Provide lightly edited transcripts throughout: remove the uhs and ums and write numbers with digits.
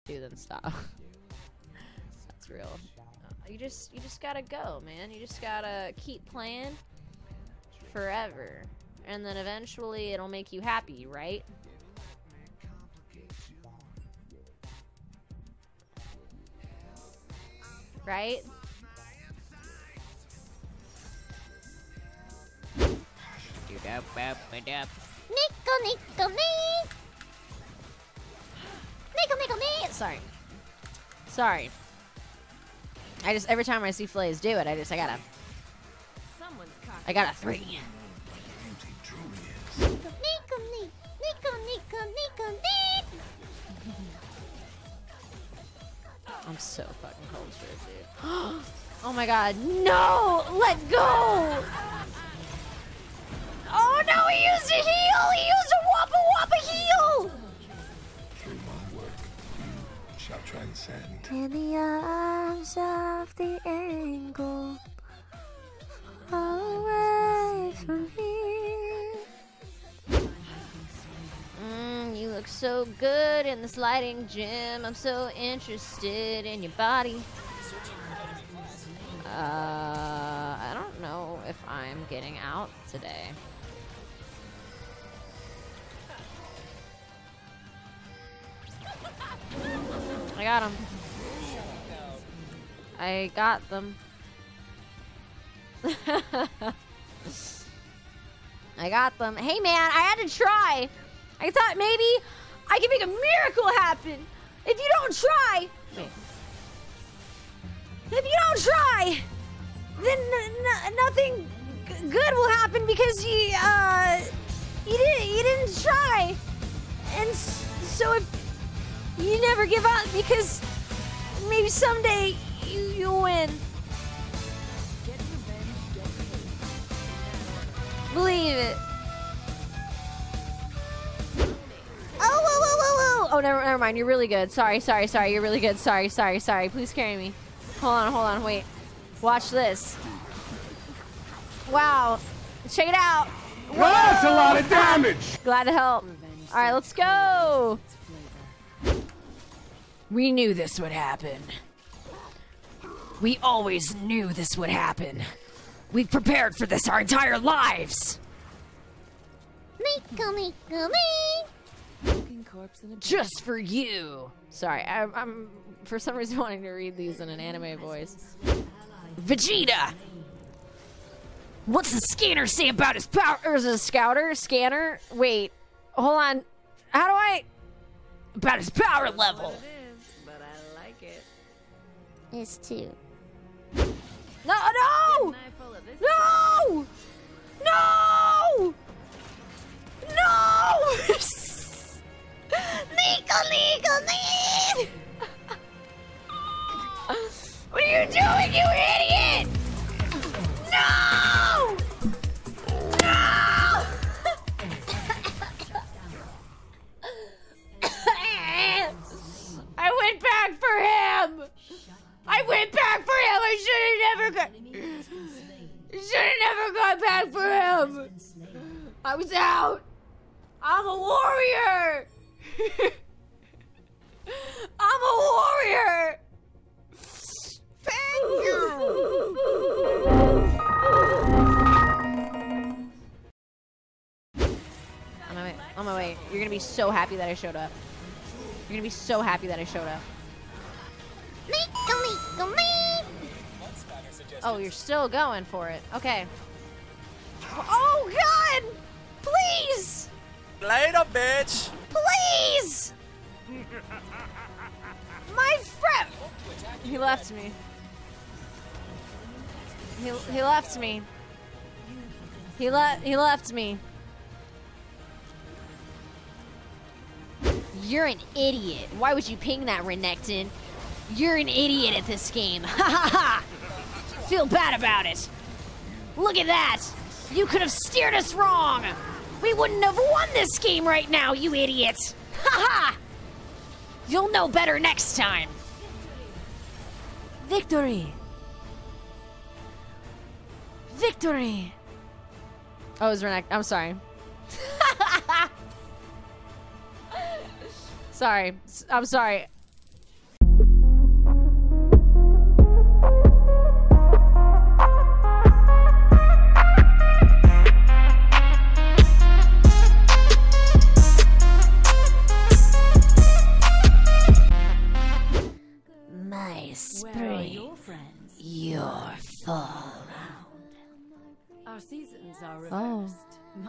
to, then stop. That's real. You just gotta go, man. You just gotta keep playing forever, and then eventually it'll make you happy, right? Right? Nico, Nico, me! Nico, Nico, me! Sorry. I just, every time I see Flays do it, I gotta 3. Nico, Nico, Nico. I'm so fucking cold shit, dude. Oh my god, no! Let go! Oh no, he used a heal! He used a Wappa Wappa heal! Through my work, you shall transcend. In the arms of the angle, far away from here. You look so good in this lighting gym. I'm so interested in your body. I don't know if I'm getting out today. I got him. I got them. I got them. Hey man, I had to try. I thought maybe I could make a miracle happen. If you don't try, then nothing good will happen because you didn't try. And so if you never give up, because maybe someday you'll win. Believe it. Oh, never mind. You're really good. Sorry. You're really good. Sorry. Please carry me. Hold on. Wait. Watch this. Wow. Check it out. Well, that's a lot of damage. Glad to help. All right, let's go. We knew this would happen. We always knew this would happen. We've prepared for this our entire lives. Just for you. Sorry, I'm for some reason wanting to read these in an anime voice. Vegeta! What's the scanner say about his power? Or is it a scouter? Scanner? Wait, hold on. How do I? About his power level. But I like it. It's 2. No! Nico! What are you doing, you idiot? No! I went back for him! I should have never gone back for him! I was out! I'm a warrior! I'm a warrior! Thank you! On my way. You're gonna be so happy that I showed up. You're gonna be so happy that I showed up. Oh, you're still going for it. Okay. Oh, God! Please! Later, bitch! Please! My friend! He left me. He left me. He left me. You're an idiot. Why would you ping that, Renekton? You're an idiot at this game. Ha ha ha! Feel bad about it. Look at that! You could have steered us wrong! We wouldn't have won this game right now, you idiot! Ha ha! You'll know better next time. Victory! Victory! Oh, it was Renek. I'm sorry. Sorry. I'm sorry.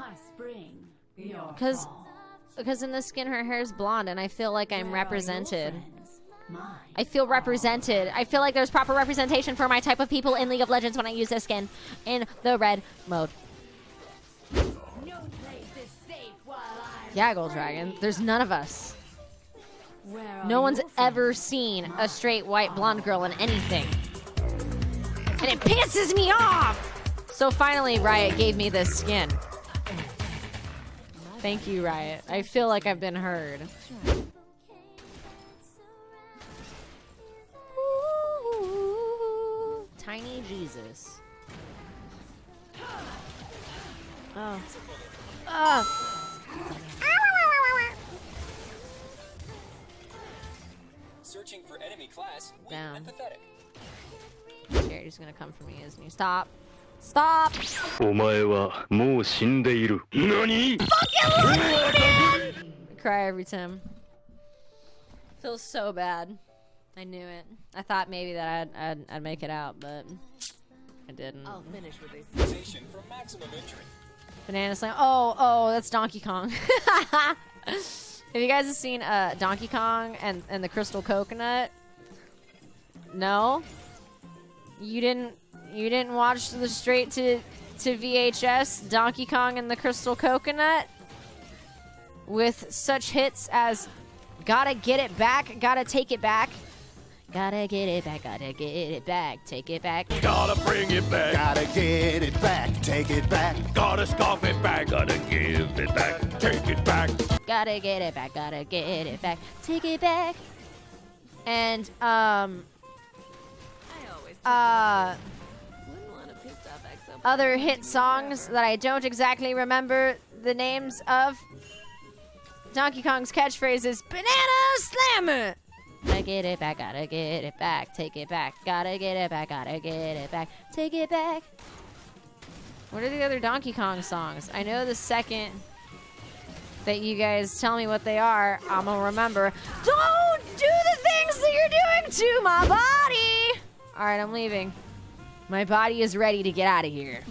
My spring, your Because fall. in the skin her hair is blonde, and I feel like I'm Where are your represented. friends? Mine. I feel represented. I feel like there's proper representation for my type of people in League of Legends when I use this skin in the red mode. No place is safe while I'm Yeah, Gold Dragon. There's none of us. Where are No one's your friends? ever seen a straight white blonde girl in anything. And it pisses me off! So finally, Riot gave me this skin. Thank you, Riot. I feel like I've been heard. Ooh, tiny Jesus. Oh. Searching for enemy class, weak Down. and pathetic. Gary's gonna come for me, isn't he? Stop. Stop! お前はもう死んでいる。何？ I cry every time. Feels so bad. I knew it. I thought maybe that I'd make it out, but I didn't. I'll finish with this. Sensation from maximum injury. Banana Slam. Oh, that's Donkey Kong. Have you guys seen Donkey Kong and the Crystal Coconut? No? You didn't watch the straight to VHS Donkey Kong and the Crystal Coconut? With such hits as Gotta Get It Back, Gotta Take It Back. Gotta get it back, gotta get it back, take it back. Gotta bring it back. Gotta get it back, take it back. Gotta scoff it back. Gotta give it back. Take it back. Gotta get it back, gotta get it back, take it back. And I always wouldn't want to piss off XO. other hit songs that I don't exactly remember the names of. Donkey Kong's catchphrase is Banana Slammer! Gotta get it back, gotta get it back, take it back. Gotta get it back, gotta get it back, take it back. What are the other Donkey Kong songs? I know the second that you guys tell me what they are, I'm gonna remember. Don't do the things that you're doing to my body! Alright, I'm leaving. My body is ready to get out of here.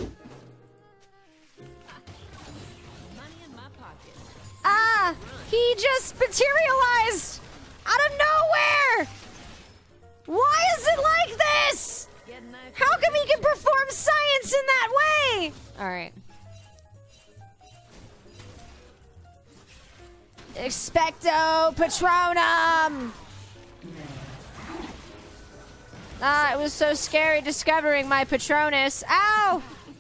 Money in my pocket. Ah! He just materialized out of nowhere! Why is it like this? Getting that How come he can perform science in that way? Alright. Expecto Patronum! Ah, it was so scary discovering my Patronus. Ow!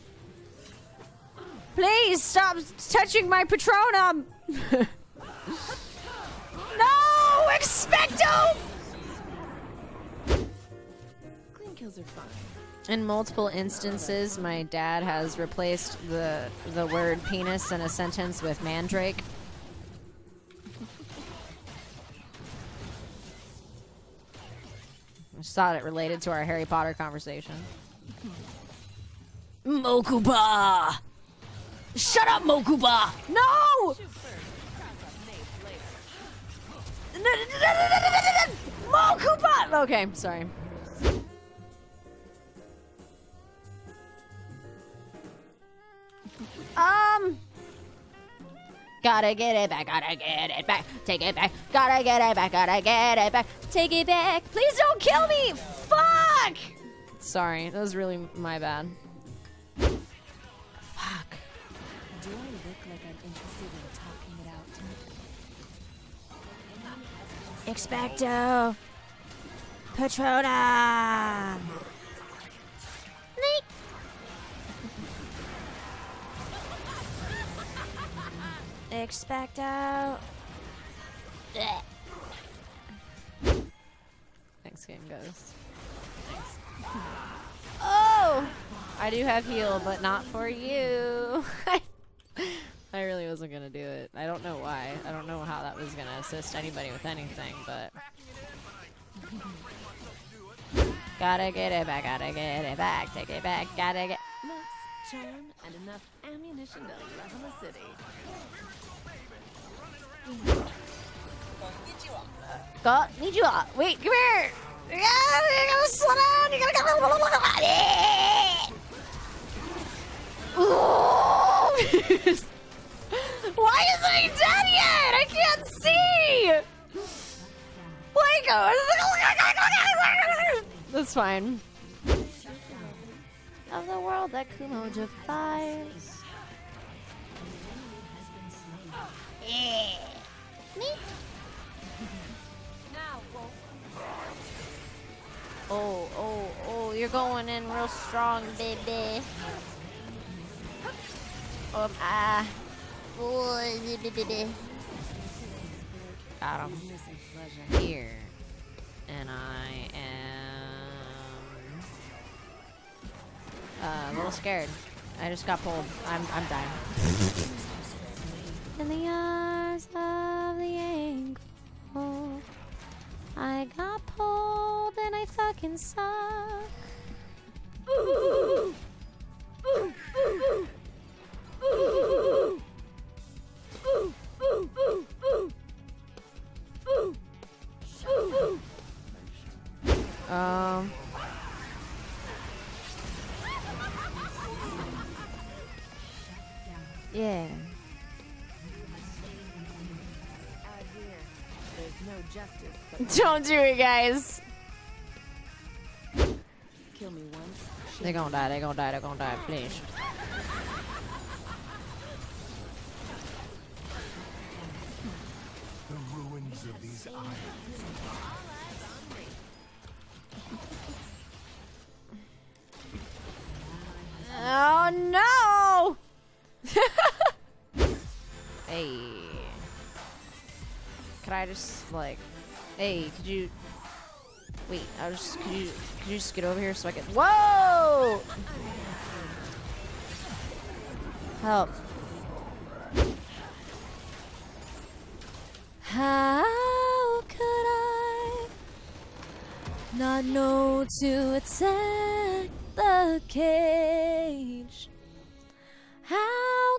Please stop touching my Patronum! No! Expecto! clean kills are fine. In multiple instances, my dad has replaced the word penis in a sentence with mandrake. I just thought it related to our Harry Potter conversation. Mokuba! Shut up, Mokuba! No! Mokuba! Okay, sorry. Gotta get it back, gotta get it back, take it back, gotta get it back, gotta get it back, take it back. Please don't kill me! Fuck! Sorry, that was really my bad. Fuck. Do I look like I'm interested in talking it out to me? Expecto Patronum! Expecto. Thanks, Game Ghost. Thanks. Oh! I do have heal, but not for you. I really wasn't gonna do it. I don't know why. I don't know how that was gonna assist anybody with anything, but. Gotta get it back, gotta get it back, take it back, gotta get. Looks, charm, and enough ammunition to level a city. Go, need you up. Wait, come here. Yeah, you gotta slow down. You gotta go. Why isn't he dead yet? I can't see! Like, that's fine. Of the world that Kumo defies. Yeah. Me? Oh, you're going in real strong, baby. Got him. Here. And I am a little scared. I just got pulled. I'm dying. In the arms of the ankle, I got pulled and I fucking suck. Yeah. Don't do it, guys. Kill me once. They're gonna die, they're gonna die, they're gonna die, please. The ruins of these islands. Oh no! Hey. Could I just like hey, could you wait, could you just get over here so I can whoa! Help. How could I not know to attack the cage? How